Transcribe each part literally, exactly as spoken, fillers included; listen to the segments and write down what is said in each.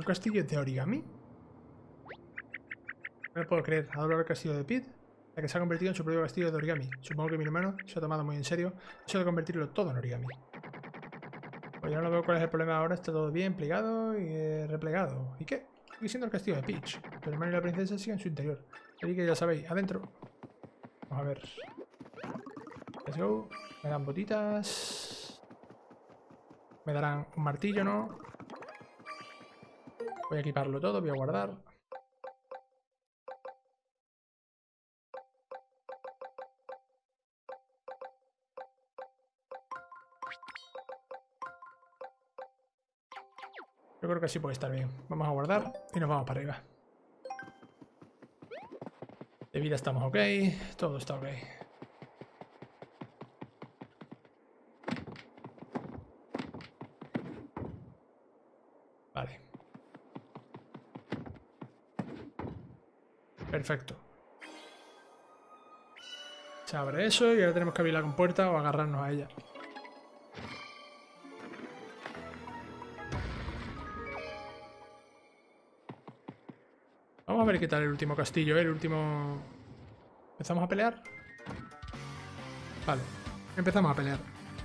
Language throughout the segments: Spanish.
castillo es de origami. No lo puedo creer. Adoro el castillo de Pete, ya que se ha convertido en su propio castillo de origami. Supongo que mi hermano se ha tomado muy en serio eso de convertirlo todo en origami. Pues ya no veo cuál es el problema ahora. Está todo bien plegado y eh, replegado. ¿Y qué? Sigue siendo el castillo de Peach. Pero el hermano y la princesa siguen en su interior. Así que ya sabéis, adentro. Vamos a ver. Let's go. Me dan botitas. Me darán un martillo, ¿no? Voy a equiparlo todo, voy a guardar. Yo creo que así puede estar bien. Vamos a guardar y nos vamos para arriba. De vida estamos ok. Todo está ok. Vale. Perfecto. Se abre eso y ahora tenemos que abrir la compuerta o agarrarnos a ella. Vamos a ver qué tal el último castillo, ¿eh? El último... ¿Empezamos a pelear? Vale. Empezamos a pelear.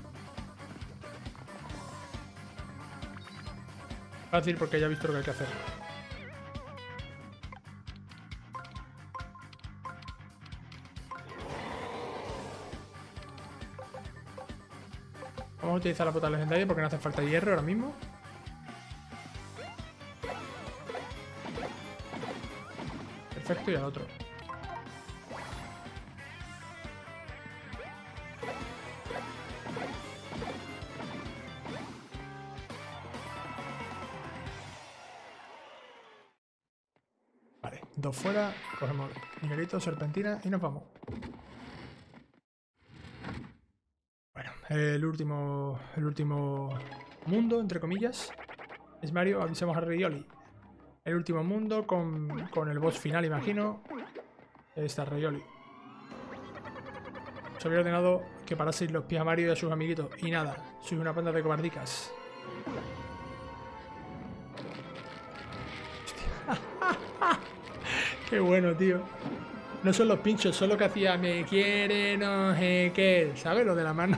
Fácil porque ya he visto lo que hay que hacer. Vamos a utilizar la bota legendaria porque no hace falta hierro ahora mismo. Perfecto, y al otro. Vale, dos fuera. Cogemos minerito, serpentina y nos vamos. Bueno, el último, el último mundo, entre comillas, es Mario. Avisemos a Rayoli. El último mundo con, con el boss final, imagino. Ahí está Rayoli. Se había ordenado que paraseis los pies a Mario y a sus amiguitos. Y nada, sois una banda de cobardicas. Qué bueno, tío. No son los pinchos, son lo que hacía me quiere, no sé qué. ¿Sabes? Lo de la mano.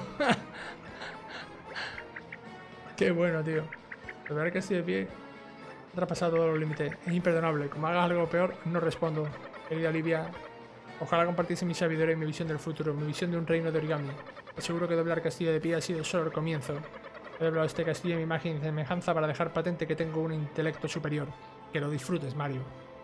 Qué bueno, tío. La verdad que estoy de pie. Ha traspasado todos los límites. Es imperdonable. Como hagas algo peor, no respondo. Querida Olivia, ojalá compartiese mi sabiduría y mi visión del futuro, mi visión de un reino de origami. Aseguro que doblar castillo de pie ha sido solo el comienzo. He doblado este castillo en mi imagen y semejanza para dejar patente que tengo un intelecto superior. Que lo disfrutes, Mario.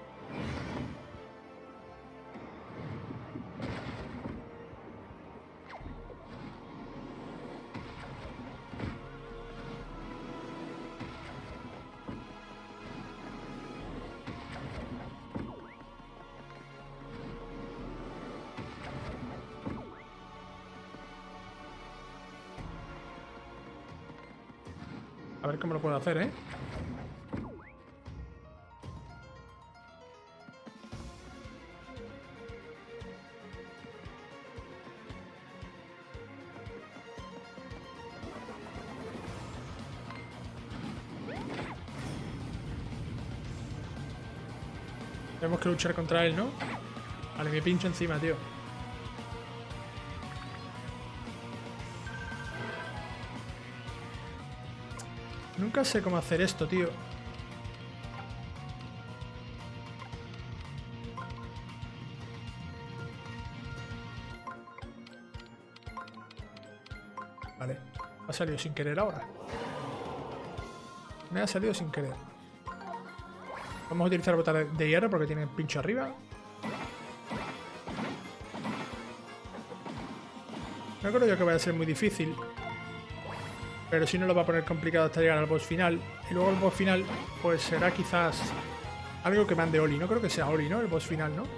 A ver cómo lo puedo hacer, ¿eh? Tenemos que luchar contra él, ¿no? Vale, me pincho encima, tío. Nunca sé cómo hacer esto, tío. Vale. Ha salido sin querer ahora. Me ha salido sin querer. Vamos a utilizar bota de hierro porque tiene pincho arriba. No creo yo que vaya a ser muy difícil. Pero si no lo va a poner complicado hasta llegar al boss final. Y luego el boss final, pues será quizás algo que mande Oli. No creo que sea Oli, ¿no? El boss final, ¿no?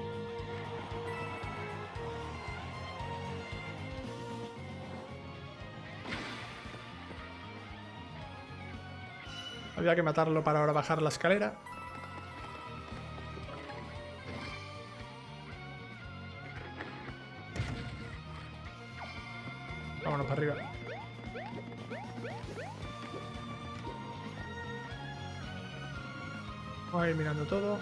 Había que matarlo para ahora bajar la escalera. Vámonos para arriba. Vamos a ir mirando todo.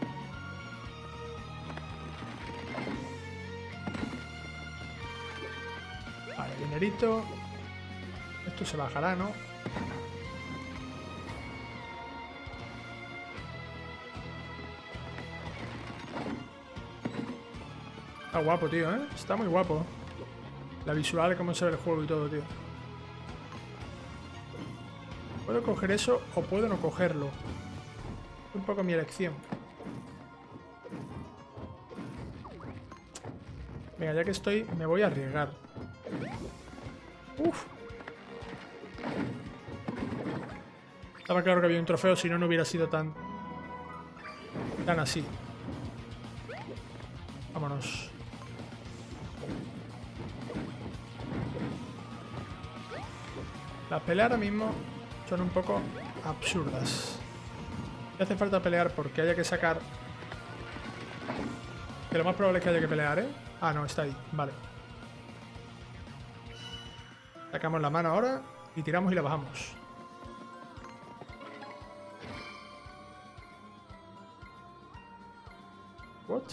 Vale, dinerito. Esto se bajará, ¿no? Está guapo, tío, ¿eh? Está muy guapo. La visual, cómo se ve el juego y todo, tío. Puedo coger eso o puedo no cogerlo. Es un poco mi elección. Venga, ya que estoy, me voy a arriesgar. Uf. Estaba claro que había un trofeo, si no, no hubiera sido tan... tan así. Vámonos. Las peleas ahora mismo son un poco absurdas. No hace falta pelear porque haya que sacar... Que lo más probable es que haya que pelear, ¿eh? Ah, no, está ahí. Vale. Sacamos la mano ahora y tiramos y la bajamos. What?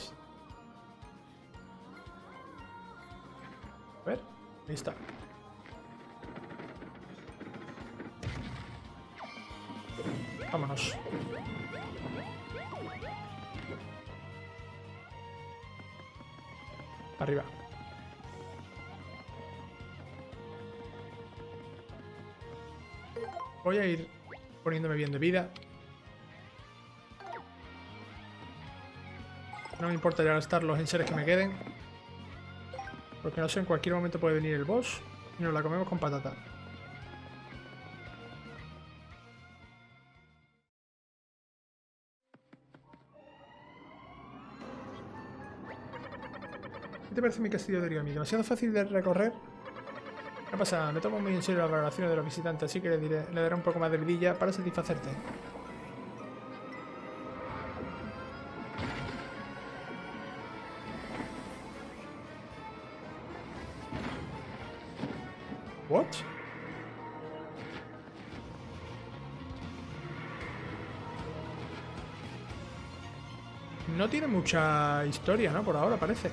A ver, ahí está. Vámonos. Arriba. Voy a ir poniéndome bien de vida. No me importa ya gastar los enseres que me queden. Porque no sé, en cualquier momento puede venir el boss y nos la comemos con patata. ¿Qué te parece mi castillo de origami? ¿Demasiado fácil de recorrer? ¿Qué pasa? Me tomo muy en serio las valoraciones de los visitantes, así que le, diré, le daré un poco más de vidilla para satisfacerte. ¿What? No tiene mucha historia, ¿no? Por ahora parece.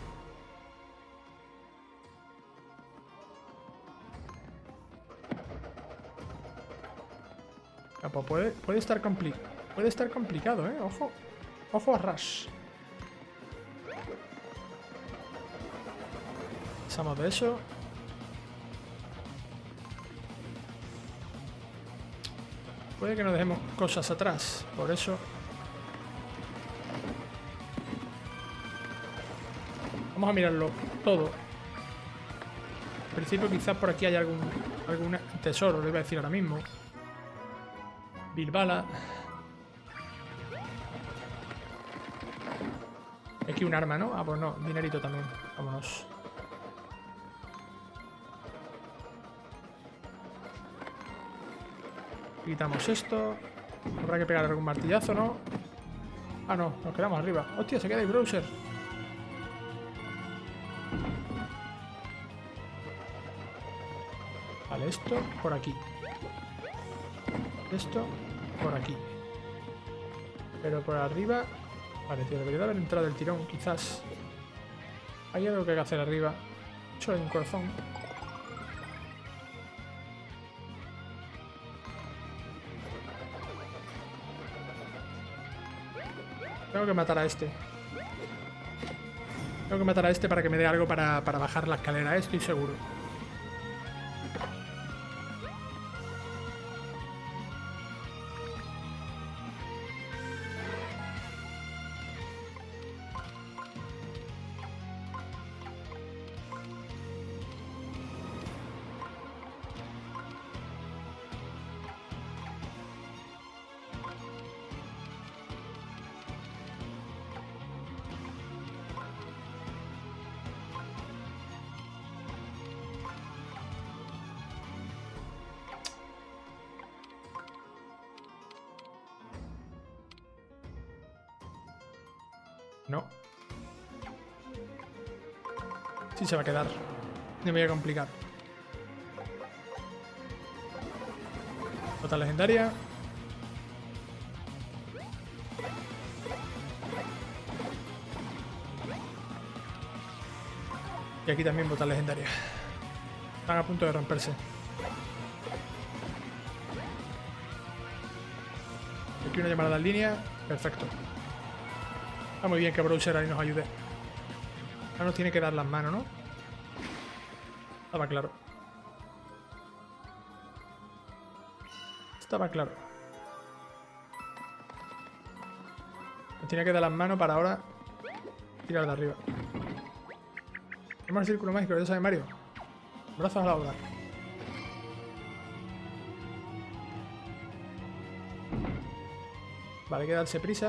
Pues puede, puede estar compli puede estar complicado, ¿eh? Ojo. Ojo a Rush. Pasamos de eso. Puede que nos dejemos cosas atrás. Por eso... Vamos a mirarlo todo. En principio quizás por aquí hay algún, algún tesoro, lo iba a decir ahora mismo. Bilbala. Aquí un arma, ¿no? Ah, pues no, dinerito también. Vámonos. Quitamos esto. Habrá que pegar algún martillazo, ¿no? Ah, no, nos quedamos arriba. Hostia, se queda el browser. Vale, esto por aquí. Esto por aquí. Pero por arriba... Vale, tío, debería de haber entrado el tirón, quizás. Hay algo que hay que hacer arriba. Solo hay un corazón. Tengo que matar a este. Tengo que matar a este para que me dé algo para, para bajar la escalera, estoy seguro. No. Sí se va a quedar. No me voy a complicar. Nota legendaria. Y aquí también botas legendarias. Están a punto de romperse. Aquí una llamada en línea. Perfecto. Está muy bien que Browser ahí nos ayude. Ahora nos tiene que dar las manos, ¿no? Estaba claro. Estaba claro. Nos tiene que dar las manos para ahora tirar de arriba. Tenemos el círculo mágico, ya sabe Mario. Brazos a la obra. Vale, hay que darse prisa.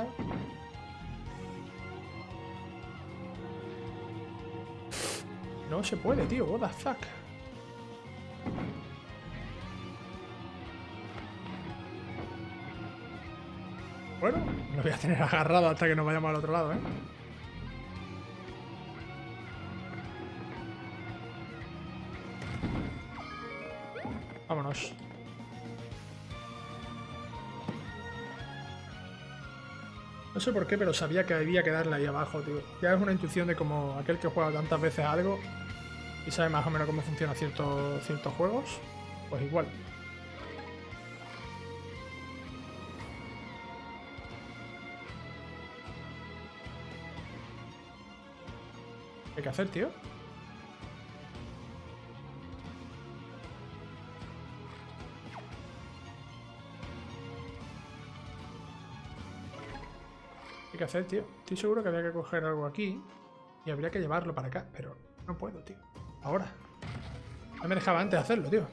No se puede, tío. What the fuck. Bueno, lo voy a tener agarrado hasta que nos vayamos al otro lado, ¿eh? Vámonos. No sé por qué, pero sabía que había que darle ahí abajo, tío. Ya es una intuición de como aquel que juega tantas veces algo y sabe más o menos cómo funcionan ciertos, ciertos juegos. Pues igual. ¿Qué hay que hacer, tío? ¿Qué hacer, tío? Estoy seguro que había que coger algo aquí y habría que llevarlo para acá, pero no puedo, tío. Ahora. No me dejaba antes hacerlo, tío.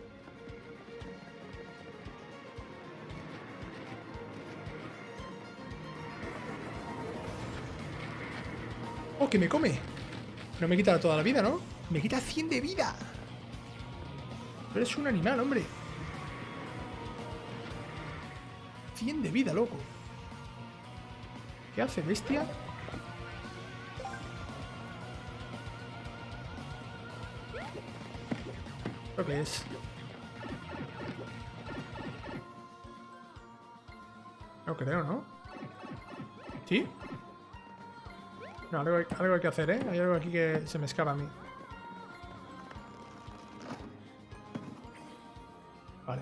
¡Oh, que me come! No me quita toda la vida, ¿no? ¡Me quita cien de vida! Pero eres un animal, hombre. cien de vida, loco. ¿Qué hace, bestia? Creo que es. No creo, ¿no? ¿Sí? No, algo hay, algo hay que hacer, ¿eh? Hay algo aquí que se me escapa a mí. Vale.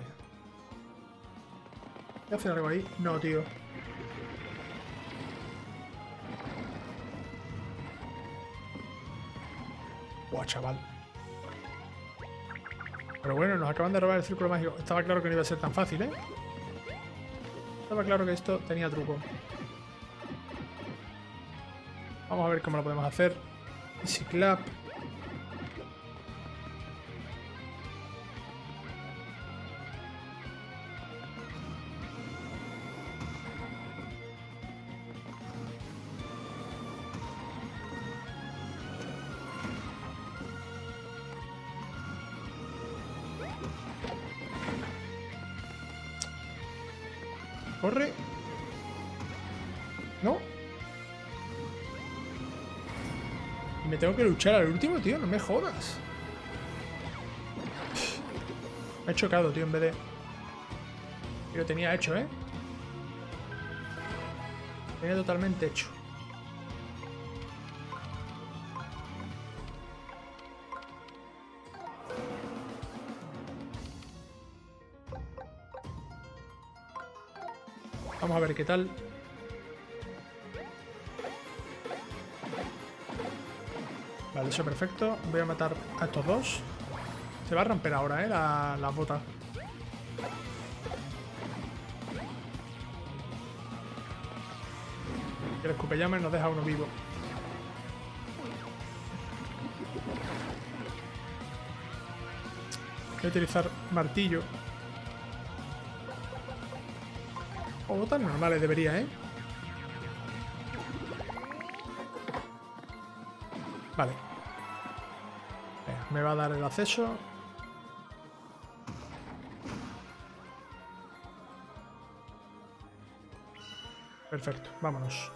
¿Voy a hacer algo ahí? No, tío. Buah, chaval. Pero bueno, nos acaban de robar el círculo mágico. Estaba claro que no iba a ser tan fácil, ¿eh? Estaba claro que esto tenía truco. Vamos a ver cómo lo podemos hacer. Easy clap. Corre. No. Y me tengo que luchar al último, tío. No me jodas. Me he chocado, tío, en vez de... Y lo tenía hecho, ¿eh? Tenía totalmente hecho. Vamos a ver qué tal. Vale, eso perfecto. Voy a matar a estos dos. Se va a romper ahora, ¿eh? La, la bota. Que el escupellamas nos deja uno vivo. Voy a utilizar martillo. O botas normales debería, ¿eh? Vale. Venga, me va a dar el acceso. Perfecto, vámonos.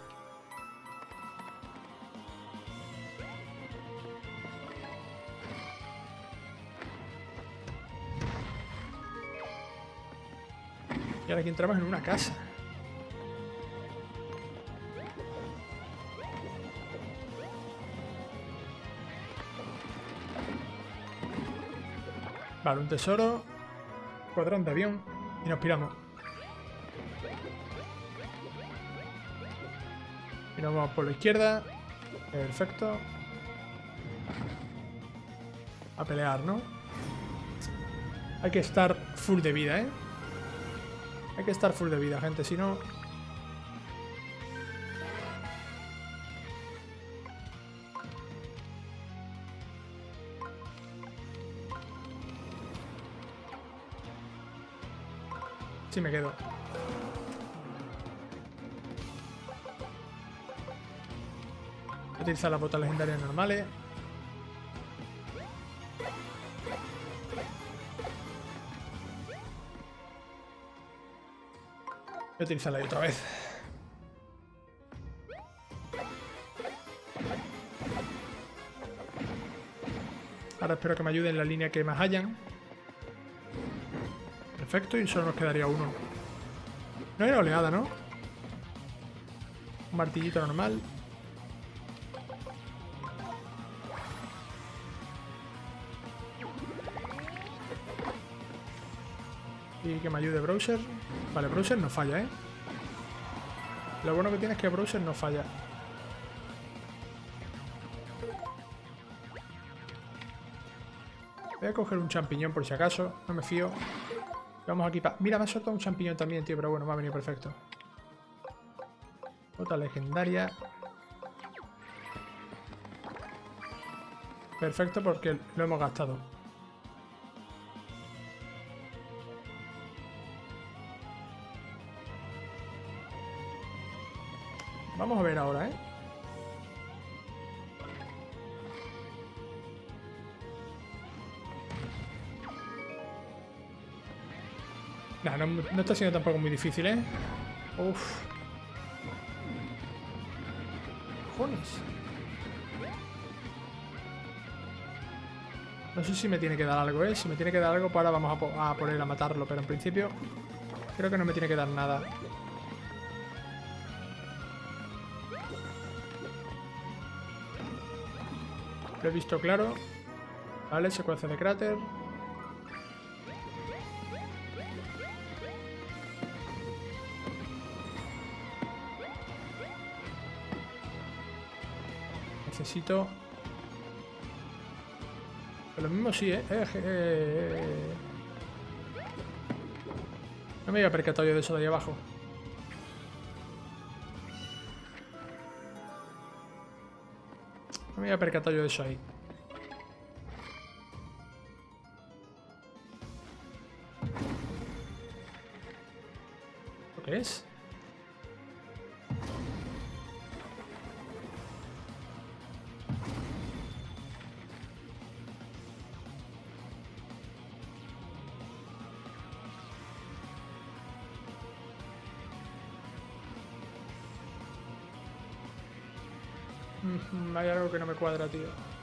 Y ahora aquí entramos en una casa. Vale, un tesoro. Cuadrón de avión. Y nos piramos. Y nos vamos por la izquierda. Perfecto. A pelear, ¿no? Hay que estar full de vida, ¿eh? Hay que estar full de vida, gente, si no... Sí me quedo. Voy a utilizar las botas legendarias normales. Voy a utilizarla ahí otra vez. Ahora espero que me ayuden en la línea que más hayan. Perfecto, y solo nos quedaría uno. No era oleada, ¿no? Un martillito normal. Y que me ayude Browser. Vale, Browser no falla, ¿eh? Lo bueno que tiene es que Browser no falla. Voy a coger un champiñón por si acaso. No me fío. Vamos aquí para... Mira, me ha soltado un champiñón también, tío. Pero bueno, me ha venido perfecto. Bota legendaria. Perfecto, porque lo hemos gastado. Vamos a ver ahora, ¿eh? Nah, no, no está siendo tampoco muy difícil, ¿eh? Uf. Cojones. No sé si me tiene que dar algo, ¿eh? Si me tiene que dar algo, pues ahora vamos a, po a poner a matarlo. Pero en principio, creo que no me tiene que dar nada. Lo he visto claro. Vale, secuencia de cráter. Necesito... Pero lo mismo sí, ¿eh? Eh, eh, eh. No me había percatado yo de eso de ahí abajo. No me había percatado yo de eso ahí. ¿Lo que es? Mm, hay algo que no me cuadra, tío.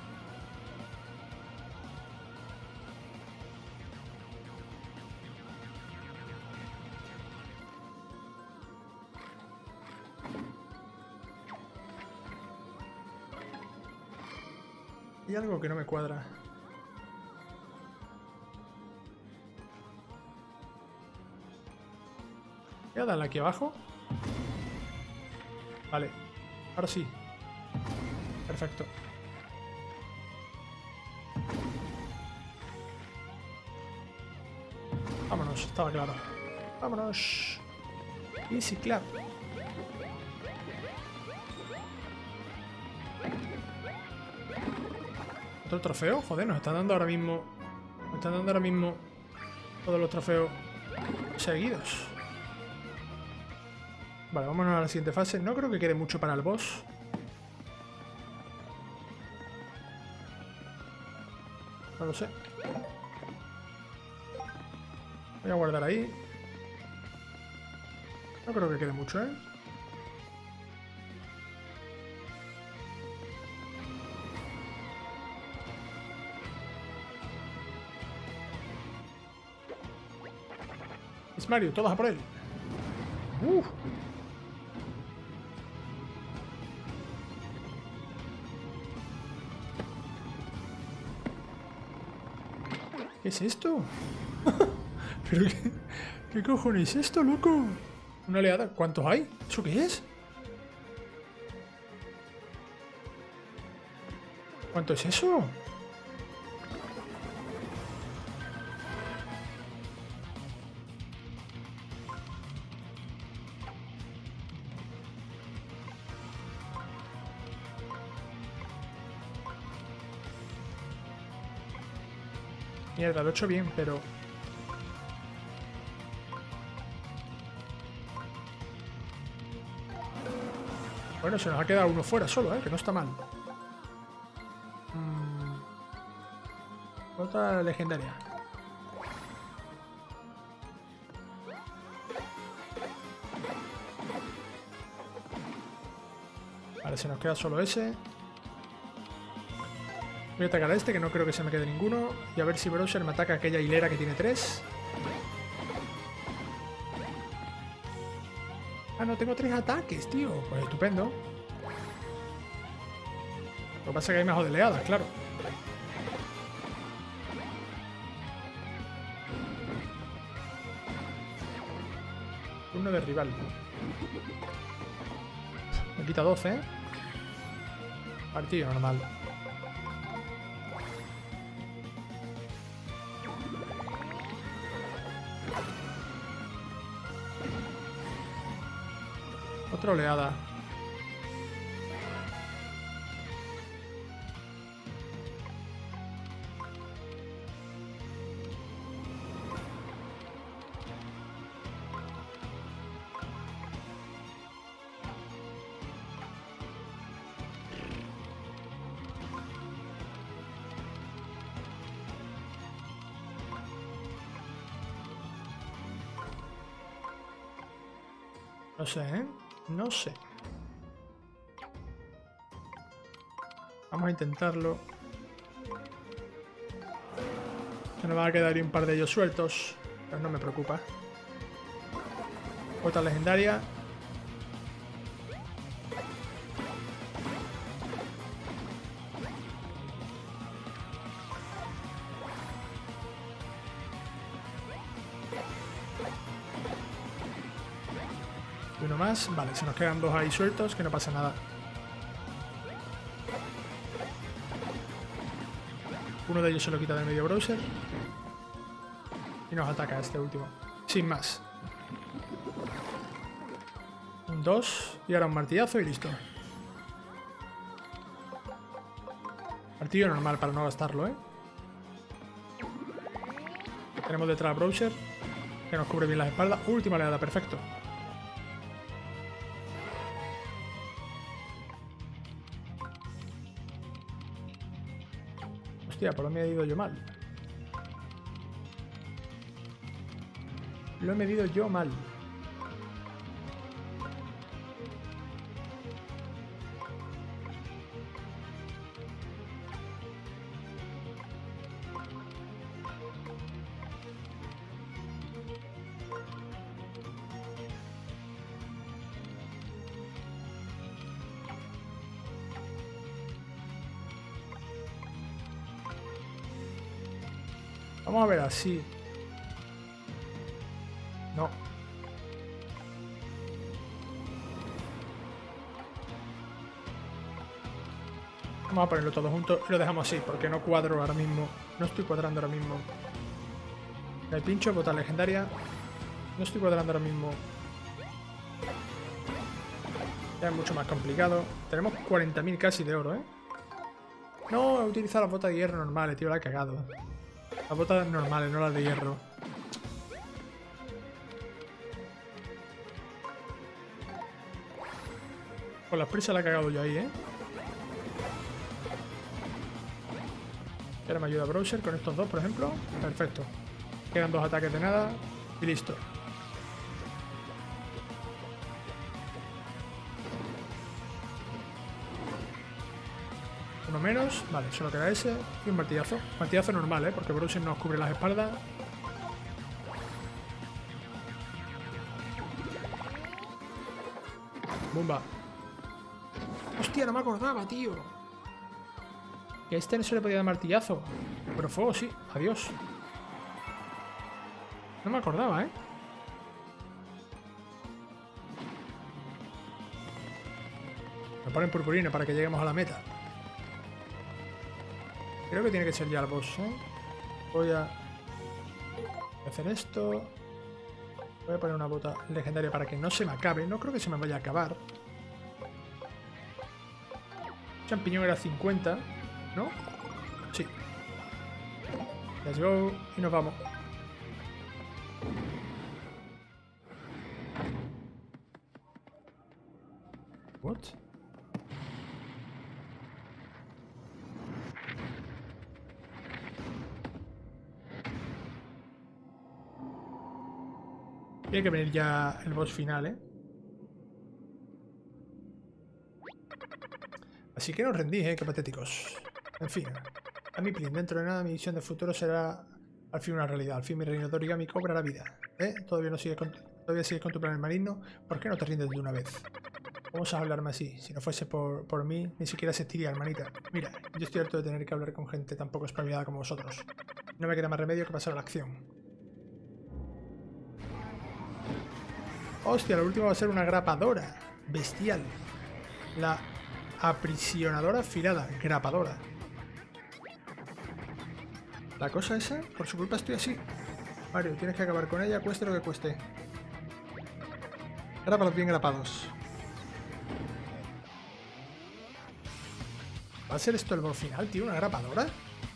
Hay algo que no me cuadra. Voy a darle aquí abajo. Vale. Ahora sí. Perfecto. Vámonos, estaba claro. Vámonos. Easy clap. ¿Otro trofeo? Joder, nos están dando ahora mismo... Nos están dando ahora mismo todos los trofeos seguidos. Vale, vámonos a la siguiente fase. No creo que quede mucho para el boss. No lo sé. Voy a guardar ahí. No creo que quede mucho, ¿eh? Es Mario, todos a por él. Uh. ¿Qué es esto? ¿Pero qué, qué cojones es esto, loco? Una oleada. ¿Cuántos hay? ¿Eso qué es? ¿Cuánto es eso? Mierda, lo he hecho bien, pero... Bueno, se nos ha quedado uno fuera solo, ¿eh? Que no está mal. Mm. Otra legendaria. Vale, se nos queda solo ese. Voy a atacar a este, que no creo que se me quede ninguno. Y a ver si Browser me ataca a aquella hilera que tiene tres. Ah, no, tengo tres ataques, tío. Pues estupendo. Lo que pasa es que hay más odeleadas, claro. Uno de rival. Me quita doce, ¿eh? Partido normal. Otra oleada. No sé, ¿eh? No sé. Vamos a intentarlo. Se nos va a quedar ahí un par de ellos sueltos. Pero no me preocupa. Otra legendaria. Y uno más. Vale, se nos quedan dos ahí sueltos, que no pasa nada. Uno de ellos se lo quita del medio Browser. Y nos ataca este último. Sin más. Un dos. Y ahora un martillazo y listo. Martillo normal para no gastarlo, ¿eh? Tenemos detrás a Browser, que nos cubre bien las espaldas. Última oleada, perfecto. Hostia, por lo me he ido yo mal. Lo he medido yo mal. Vamos a ver así. No. Vamos a ponerlo todo junto y lo dejamos así, porque no cuadro ahora mismo. No estoy cuadrando ahora mismo. El pincho, bota legendaria. No estoy cuadrando ahora mismo. Ya es mucho más complicado. Tenemos cuarenta mil casi de oro, ¿eh? No, he utilizado las botas de hierro normales, tío, la he cagado. Las botas normales, no las de hierro. Con las prisas la he cagado yo ahí, ¿eh? Y ahora me ayuda Browser con estos dos, por ejemplo. Perfecto. Quedan dos ataques de nada y listo. Uno menos. Vale, solo queda ese. Y un martillazo. Martillazo normal, ¿eh? Porque Browser nos cubre las espaldas. Bumba. Hostia, no me acordaba, tío. Que este no se le podía dar martillazo. Pero fuego sí. Adiós. No me acordaba, ¿eh? Me ponen purpurina para que lleguemos a la meta. Creo que tiene que ser ya el boss, ¿eh? Voy a hacer esto. Voy a poner una bota legendaria para que no se me acabe. No creo que se me vaya a acabar. Champiñón era cincuenta, ¿no? Sí. Let's go. Y nos vamos. What? Tiene que venir ya el boss final, ¿eh? Así que no os rendís, ¿eh? Qué patéticos. En fin. A mi plin, dentro de nada mi visión de futuro será al fin una realidad. Al fin mi reino de origami cobrará vida. ¿Eh? ¿Todavía, no sigues con, ¿Todavía sigues con tu plan maligno? ¿Por qué no te rindes de una vez? Vamos a hablarme así. Si no fuese por, por mí, ni siquiera existiría, hermanita. Mira, yo estoy harto de tener que hablar con gente tan poco espabilada como vosotros. No me queda más remedio que pasar a la acción. Hostia, lo último va a ser una grapadora. Bestial. La aprisionadora afilada. Grapadora. La cosa esa, por su culpa estoy así. Mario, tienes que acabar con ella, cueste lo que cueste. Grápalos bien grapados. ¿Va a ser esto el boss final, tío? ¿Una grapadora?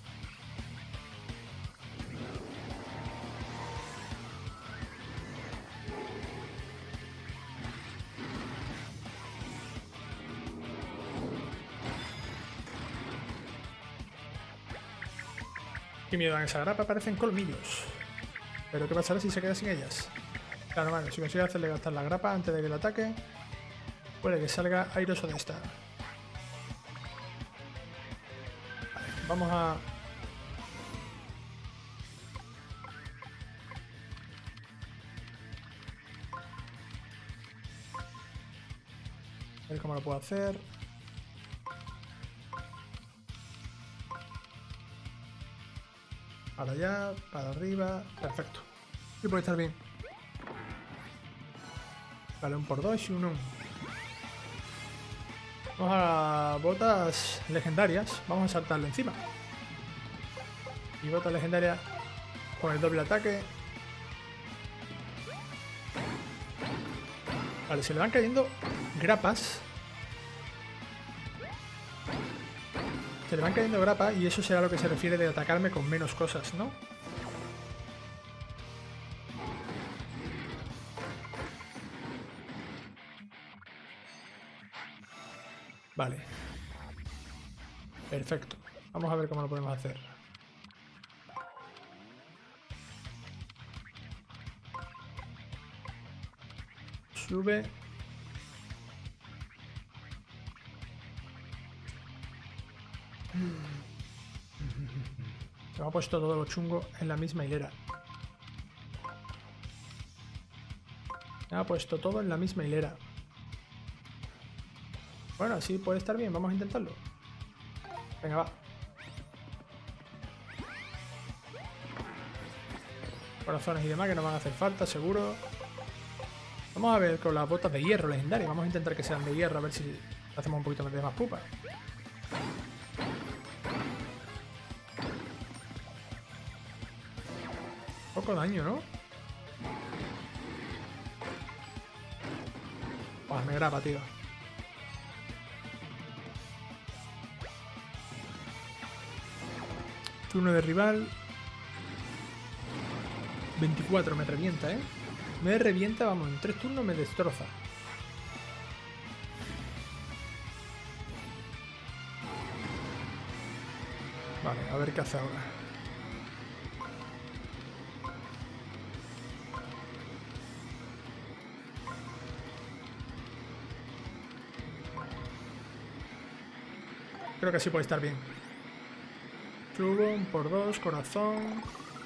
Qué miedo dan esa grapa, parecen colmillos. Pero ¿qué pasará si se queda sin ellas? Claro, vale, si consigo hacerle gastar la grapa antes de que lo ataque, puede que salga airoso de esta. Vale, vamos a... a ver cómo lo puedo hacer. Para allá, para arriba. Perfecto. Y puede estar bien. Vale, un por dos y un uno. Vamos a botas legendarias. Vamos a saltarle encima. Y botas legendarias con el doble ataque. Vale, se le van cayendo grapas. Se le van cayendo grapas y eso será a lo que se refiere de atacarme con menos cosas, ¿no? Vale. Perfecto. Vamos a ver cómo lo podemos hacer. Sube. Se me ha puesto todo lo chungo en la misma hilera. Se me ha puesto todo en la misma hilera. Bueno, así puede estar bien. Vamos a intentarlo. Venga, va. Corazones y demás que nos van a hacer falta, seguro. Vamos a ver con las botas de hierro legendarias. Vamos a intentar que sean de hierro, a ver si hacemos un poquito de más pupa. Poco daño, ¿no? Buah, me graba, tío. Turno de rival. veinticuatro, me revienta, ¿eh? Me revienta, vamos, en tres turnos me destroza. Vale, a ver qué hace ahora. Creo que así puede estar bien. Subo, un por dos, corazón.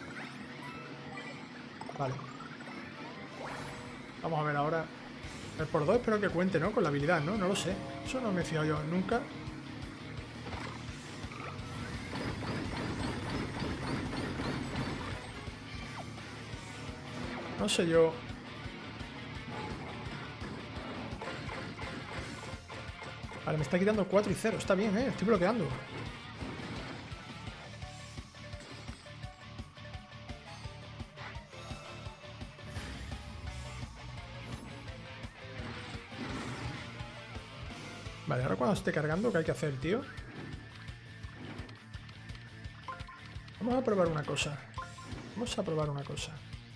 Vale. Vamos a ver ahora. El por dos espero que cuente, ¿no? Con la habilidad, ¿no? No lo sé. Eso no me he fijado yo nunca. No sé yo... Vale, me está quitando cuatro y cero. Está bien, ¿eh? Estoy bloqueando. Vale, ahora cuando esté cargando, ¿qué hay que hacer, tío? Vamos a probar una cosa. Vamos a probar una cosa.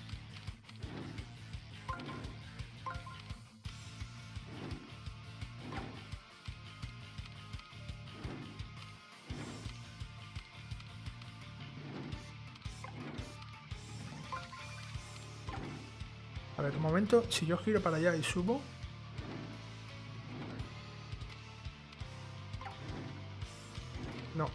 A ver, un momento. Si yo giro para allá y subo... No.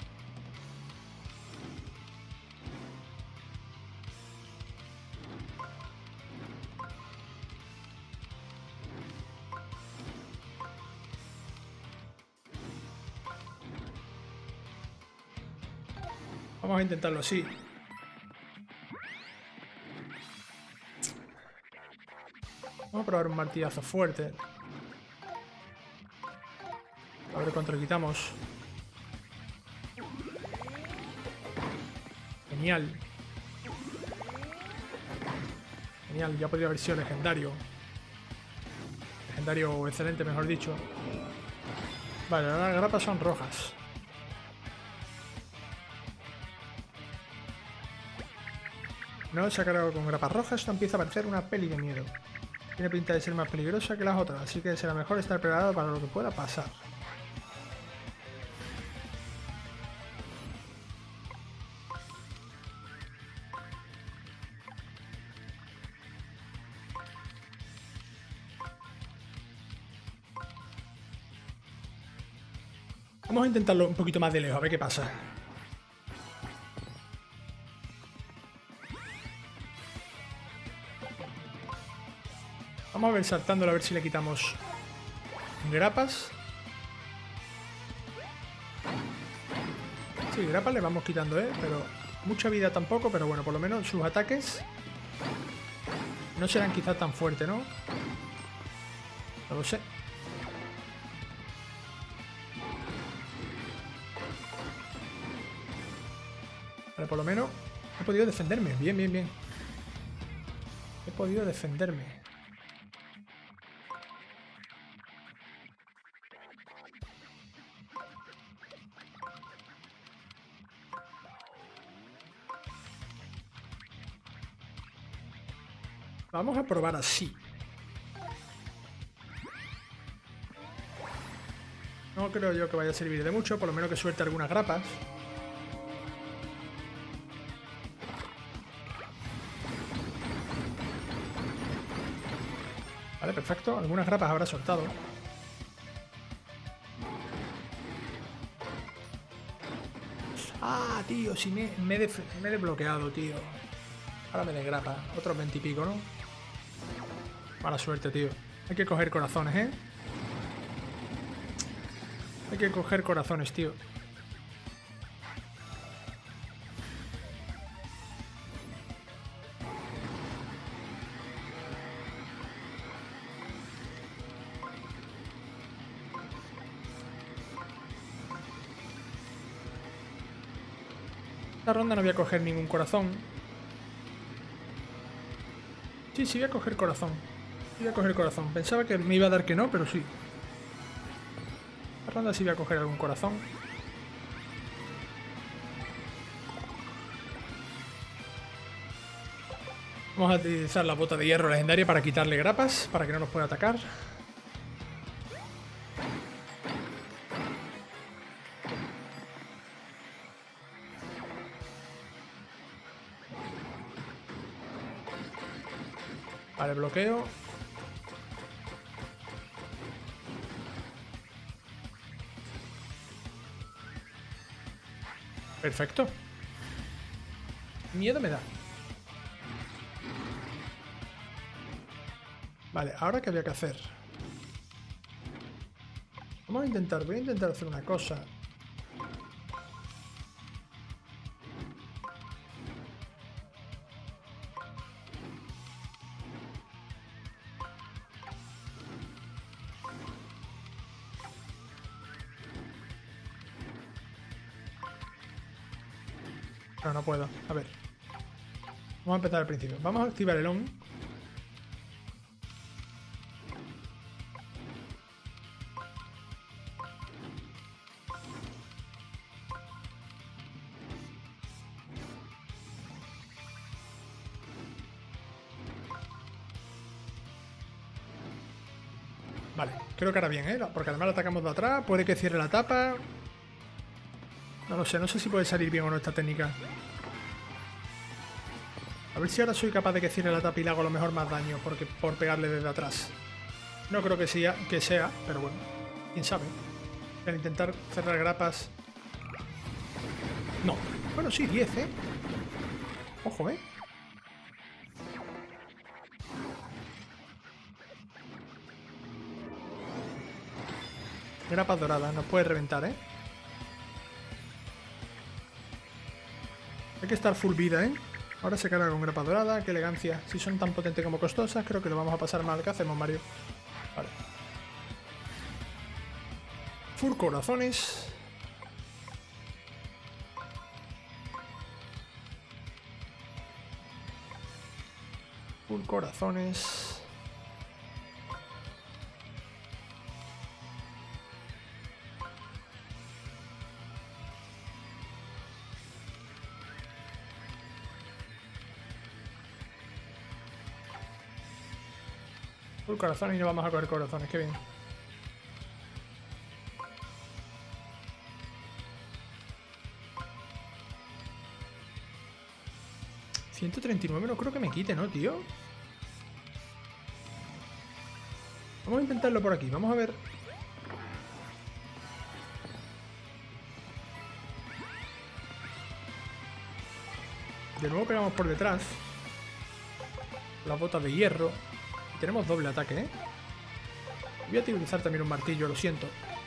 Vamos a intentarlo así. Vamos a probar un martillazo fuerte. A ver cuánto le quitamos. Genial. Genial, ya podría haber sido legendario. Legendario excelente, mejor dicho. Vale, ahora las grapas son rojas. No se ha cargado con grapas rojas, esto empieza a parecer una peli de miedo. Tiene pinta de ser más peligrosa que las otras, así que será mejor estar preparado para lo que pueda pasar. Vamos a intentarlo un poquito más de lejos, a ver qué pasa. Vamos a ver saltándolo a ver si le quitamos grapas. Sí, grapas le vamos quitando, ¿eh? Pero mucha vida tampoco, pero bueno, por lo menos sus ataques no serán quizás tan fuertes, ¿no? No lo sé. Pero por lo menos he podido defenderme. Bien, bien, bien. He podido defenderme. Vamos a probar así. No creo yo que vaya a servir de mucho, por lo menos que suelte algunas grapas. Vale, perfecto. Algunas grapas habrá soltado. Ah, tío, si me, me, he, me he desbloqueado, tío. Ahora me desgrapa. Otros veinte y pico, ¿no? Mala suerte, tío. Hay que coger corazones, ¿eh? Hay que coger corazones, tío. Esta ronda no voy a coger ningún corazón. Sí, sí voy a coger corazón. Sí voy a coger corazón. Pensaba que me iba a dar que no, pero sí. Esta ronda sí voy a coger algún corazón. Vamos a utilizar la bota de hierro legendaria para quitarle grapas, para que no nos pueda atacar. Vale, bloqueo. Perfecto. Miedo me da. Vale, ahora qué había que hacer. Vamos a intentar, voy a intentar hacer una cosa. No, no puedo. A ver. Vamos a empezar al principio. Vamos a activar el on. Vale, creo que ahora bien, ¿eh? Porque además lo atacamos de atrás. Puede que cierre la tapa. No lo sé, no sé si puede salir bien o no esta técnica. A ver si ahora soy capaz de que cierre la tapa y le hago a lo mejor más daño porque, por pegarle desde atrás. No creo que sea, que sea, pero bueno, quién sabe. Al intentar cerrar grapas... No. Bueno, sí, diez, ¿eh? Ojo, ¿eh? Grapas doradas, nos puede reventar, ¿eh? Hay que estar full vida, ¿eh? Ahora se carga con grapa dorada, qué elegancia. Si son tan potentes como costosas, creo que lo vamos a pasar mal. ¿Qué hacemos, Mario? Vale. Full corazones. Full corazones. Full corazones y no vamos a coger corazones, qué bien. ciento treinta y nueve no creo que me quite, ¿no, tío? Vamos a intentarlo por aquí, vamos a ver. De nuevo pegamos por detrás. Las botas de hierro. Y tenemos doble ataque, ¿eh? Voy a utilizar también un martillo, lo siento.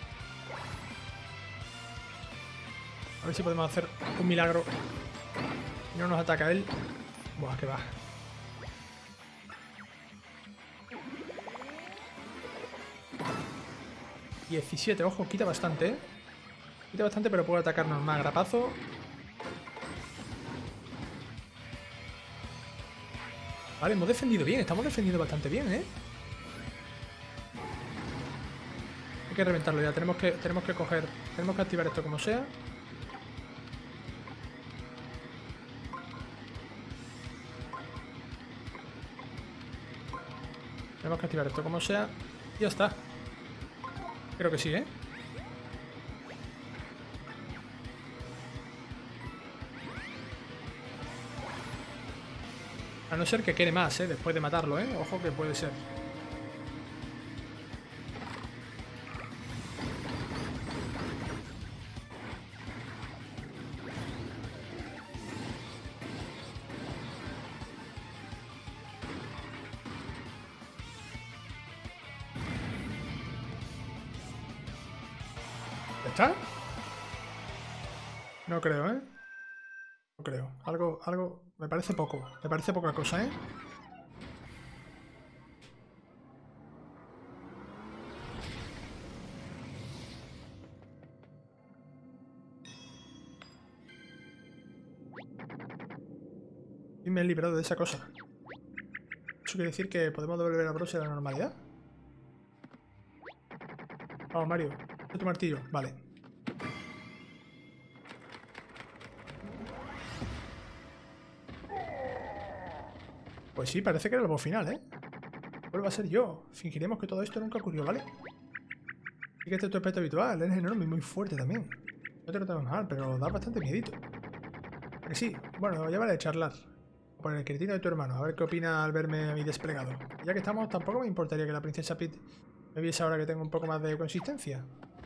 A ver si podemos hacer un milagro. Y no nos ataca él. Buah, que va. diecisiete, ojo, quita bastante, ¿eh? Quita bastante, pero puede atacarnos más. Grapazo. Vale, hemos defendido bien. Estamos defendiendo bastante bien, ¿eh? Hay que reventarlo ya. Tenemos que, tenemos que coger... Tenemos que activar esto como sea. Tenemos que activar esto como sea. Y ya está. Creo que sí, ¿eh? A no ser que quede más, ¿eh? Después de matarlo, ¿eh? Ojo que puede ser. ¿Ya está? No creo, ¿eh? No creo. Algo, algo... Me parece poco. Me parece poca cosa, ¿eh? Y me he librado de esa cosa. ¿Eso quiere decir que podemos devolver a Bros a la normalidad? Vamos, Mario. ¿Es tu martillo? Vale. Pues sí, parece que era el boss final, ¿eh? Vuelvo a ser yo. Fingiremos que todo esto nunca ocurrió, ¿vale? Sí que este es tu aspecto habitual. Eres enorme y muy fuerte también. No te lo tomes mal, pero da bastante miedito. Que sí. Bueno, ya vale charlar. Por el cretino de tu hermano. A ver qué opina al verme a mí desplegado. Ya que estamos, tampoco me importaría que la princesa Peach me viese ahora que tengo un poco más de consistencia.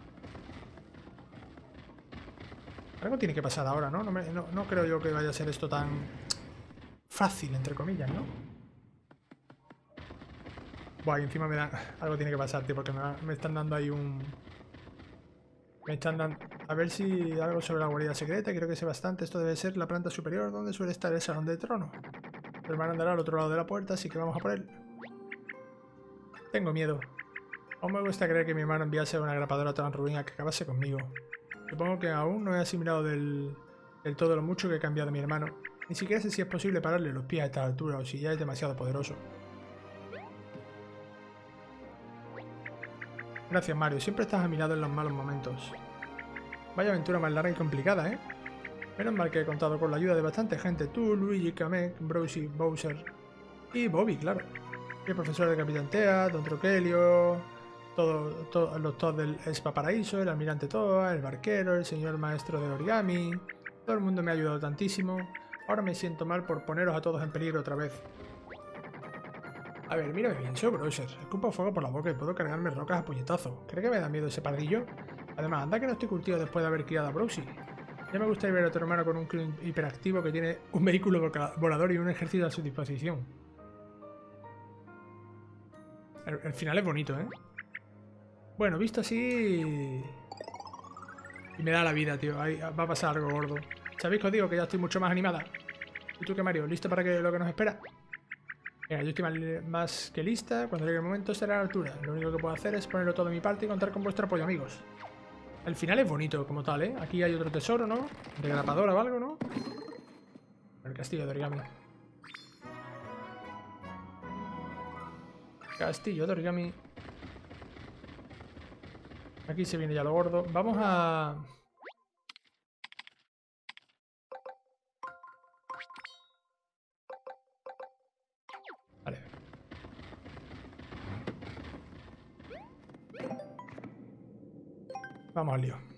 Algo tiene que pasar ahora, ¿no? No, me, no, no creo yo que vaya a ser esto tan fácil, entre comillas, ¿no? Buah, y encima me da... Algo tiene que pasar, tío, porque me, me están dando ahí un... Me están dando... A ver si algo sobre la guarida secreta, creo que sé bastante. Esto debe ser la planta superior, donde suele estar el salón de trono. Tu hermano andará al otro lado de la puerta, así que vamos a por él. Tengo miedo. Aún me gusta creer que mi hermano enviase una grapadora tan ruin a que acabase conmigo. Supongo que aún no he asimilado del del todo lo mucho que he cambiado a mi hermano. Ni siquiera sé si es posible pararle los pies a esta altura o si ya es demasiado poderoso. Gracias, Mario. Siempre estás a mi lado en los malos momentos. Vaya aventura más larga y complicada, ¿eh? Menos mal que he contado con la ayuda de bastante gente. Tú, Luigi, Kamek, Browsy, Bowser y Bobby, claro. Y el profesor de Capitán Tea, Don Troquelio, todos todo, los Todd del Spa Paraíso, el almirante Toa, el barquero, el señor maestro de origami. Todo el mundo me ha ayudado tantísimo. Ahora me siento mal por poneros a todos en peligro otra vez. A ver, mírame bien, soy Browser. Escupo fuego por la boca y puedo cargarme rocas a puñetazo. ¿Cree que me da miedo ese pardillo? Además, anda que no estoy curtido después de haber criado a Browsy. Ya me gustaría ver a tu hermano con un clon hiperactivo que tiene un vehículo volador y un ejército a su disposición. El, el final es bonito, ¿eh? Bueno, visto así... Y me da la vida, tío. Ahí va a pasar algo gordo. ¿Sabéis que os digo que ya estoy mucho más animada? ¿Y tú qué, Mario? ¿Listo para que, lo que nos espera? Venga, yo estoy más, más que lista. Cuando llegue el momento estaré a la altura. Lo único que puedo hacer es ponerlo todo de mi parte y contar con vuestro apoyo, amigos. El final es bonito como tal, ¿eh? Aquí hay otro tesoro, ¿no? De grapadora o algo, ¿no? El castillo de origami. Castillo de origami. Aquí se viene ya lo gordo. Vamos a... Vale. Vamos al lío.